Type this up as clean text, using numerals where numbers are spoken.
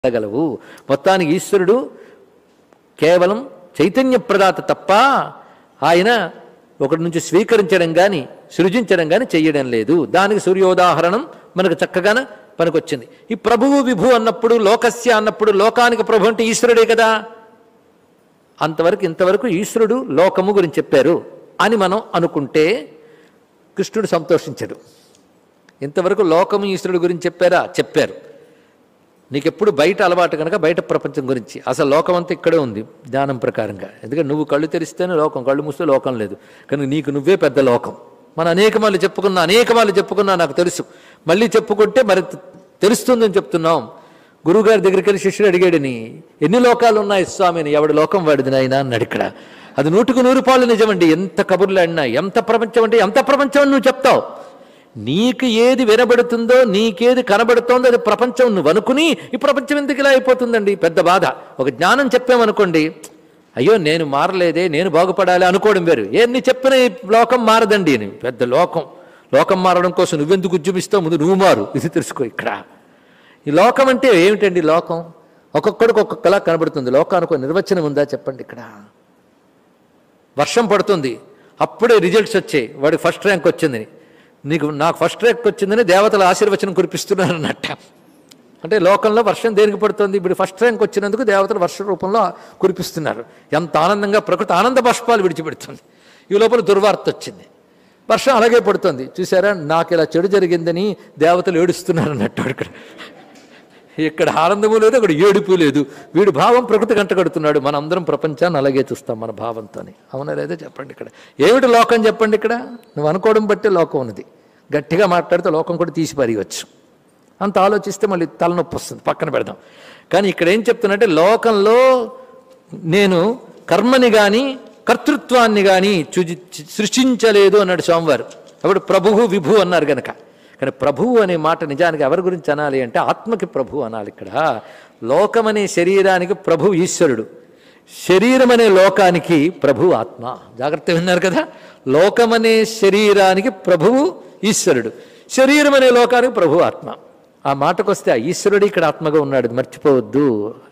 గలవు. మొత్తానికి ఈశ్వరుడు కేవలం చైతన్య ప్రదాత తప్ప ఆయన ఒకటి నుంచి స్వీకరించడం కానీ సృజించడం కానీ చెయ్యడం లేదు. దానికి సూర్యోదాహరణం మనకు చక్కగా పనికొచ్చింది. ఈ ప్రభువు విభు అన్నప్పుడు లోకస్య అన్నప్పుడు లోకానికి ప్రభు అంటే ఈశ్వరుడే కదా. ఇంతవరకు ఈశ్వరుడు లోకము గురించి చెప్పారు అని మనం అనుకుంటే కృష్ణుడు సంతోషించడు. ఇంతవరకు లోకము ఈశ్వరుడు గురించి చెప్పారా? చెప్పారు. నీకెప్పుడు బయట అలవాటు కనుక బయట ప్రపంచం గురించి, అసలు లోకం అంతా ఇక్కడే ఉంది జ్ఞానం ప్రకారంగా. ఎందుకంటే నువ్వు కళ్ళు తెరిస్తేనే లోకం, కళ్ళు మూస్తే లోకం లేదు. కానీ నీకు నువ్వే పెద్ద లోకం. మనం అనేక మార్లు చెప్పుకున్నా నాకు తెలుసు, మళ్ళీ చెప్పుకుంటే మరి తెలుస్తుందని చెప్తున్నాం. గురువుగారి దగ్గరికి వెళ్ళి శిష్యుడు అడిగాడని, ఎన్ని లోకాలు ఉన్నాయి స్వామి అని. ఎవడి లోకం వాడిది నాయన అన్నాడు. ఇక్కడ అది 100% నిజమండి. ఎంత కబుర్లు అడినా, ఎంత ప్రపంచం అంటే ఎంత ప్రపంచం అని నువ్వు చెప్తావు. నీకు ఏది వినబడుతుందో, నీకేది కనబడుతోందో అది ప్రపంచం నువ్వు అనుకుని, ఈ ప్రపంచం ఎందుకు ఇలా అయిపోతుందండి పెద్ద బాధ. ఒక జ్ఞానం చెప్పామనుకోండి, అయ్యో నేను మారలేదే, నేను బాగుపడాలి అనుకోవడం వేరు. నీ చెప్పిన ఈ లోకం మారదండి అని. పెద్ద లోకం మారడం కోసం నువ్వెందుకు ఉద్యమిస్తావు, ముందు నువ్వు మారు. ఇది తెలుసుకో. ఇక్కడ ఈ లోకం అంటే ఏమిటండి? లోకం ఒక్కొక్కడికి ఒక్కొక్కలా కనబడుతుంది. లోకానికి నిర్వచనం ఉందా చెప్పండి. ఇక్కడ వర్షం పడుతుంది, అప్పుడే రిజల్ట్స్ వచ్చాయి, వాడికి ఫస్ట్ ర్యాంక్ వచ్చిందని. నాకు ఫస్ట్ ర్యాంక్ వచ్చిందని దేవతల ఆశీర్వచనం కురిపిస్తున్నారు అన్నట్ట. అంటే లోకంలో వర్షం దేనికి పడుతుంది? ఇప్పుడు ఫస్ట్ ర్యాంక్ వచ్చినందుకు దేవతలు వర్ష రూపంలో కురిపిస్తున్నారు. ఎంత ఆనందంగా ప్రకృతి ఆనంద బాష్పాలు విడిచిపెడుతుంది. ఈ లోపల దుర్వార్త వచ్చింది, వర్షం అలాగే పడుతుంది. చూసారా, నాకు ఇలా చెడు జరిగిందని దేవతలు ఏడుస్తున్నారు అన్నట్టు. ఇక్కడ ఆనందము లేదు, అక్కడ ఏడుపు లేదు. వీడు భావం ప్రకృతి గంట కడుతున్నాడు. మనందరం ప్రపంచాన్ని అలాగే చూస్తాం మన భావంతోని. అవునా లేదా చెప్పండి. ఇక్కడ ఏమిటి లోకం చెప్పండి. ఇక్కడ నువ్వు అనుకోవడం బట్టే లోకం ఉన్నది. గట్టిగా మాట్లాడితే లోకం కూడా తీసి పారేయవచ్చు. అంత ఆలోచిస్తే మళ్ళీ తలనొప్పి వస్తుంది, పక్కన పెడదాం. కానీ ఇక్కడ ఏం చెప్తున్నట్టే, లోకంలో నేను కర్మని కానీ కర్తృత్వాన్ని కానీ సృష్టించలేదు అన్నాడు స్వామివారు. అప్పుడు ప్రభువు విభు అన్నారు కనుక. కానీ ప్రభువు అనే మాట నిజానికి ఎవరి గురించి అనాలి అంటే ఆత్మకి ప్రభు అనాలి. ఇక్కడ లోకం అనే శరీరానికి ప్రభు ఈశ్వరుడు, శరీరం అనే లోకానికి ప్రభు ఆత్మ. జాగ్రత్త విన్నారు కదా. లోకమనే శరీరానికి ప్రభువు ఈశ్వరుడు, శరీరం అనే లోకానికి ప్రభు ఆత్మ. ఆ మాటకు వస్తే ఆ ఈశ్వరుడు ఇక్కడ ఆత్మగా ఉన్నాడు, మర్చిపోవద్దు.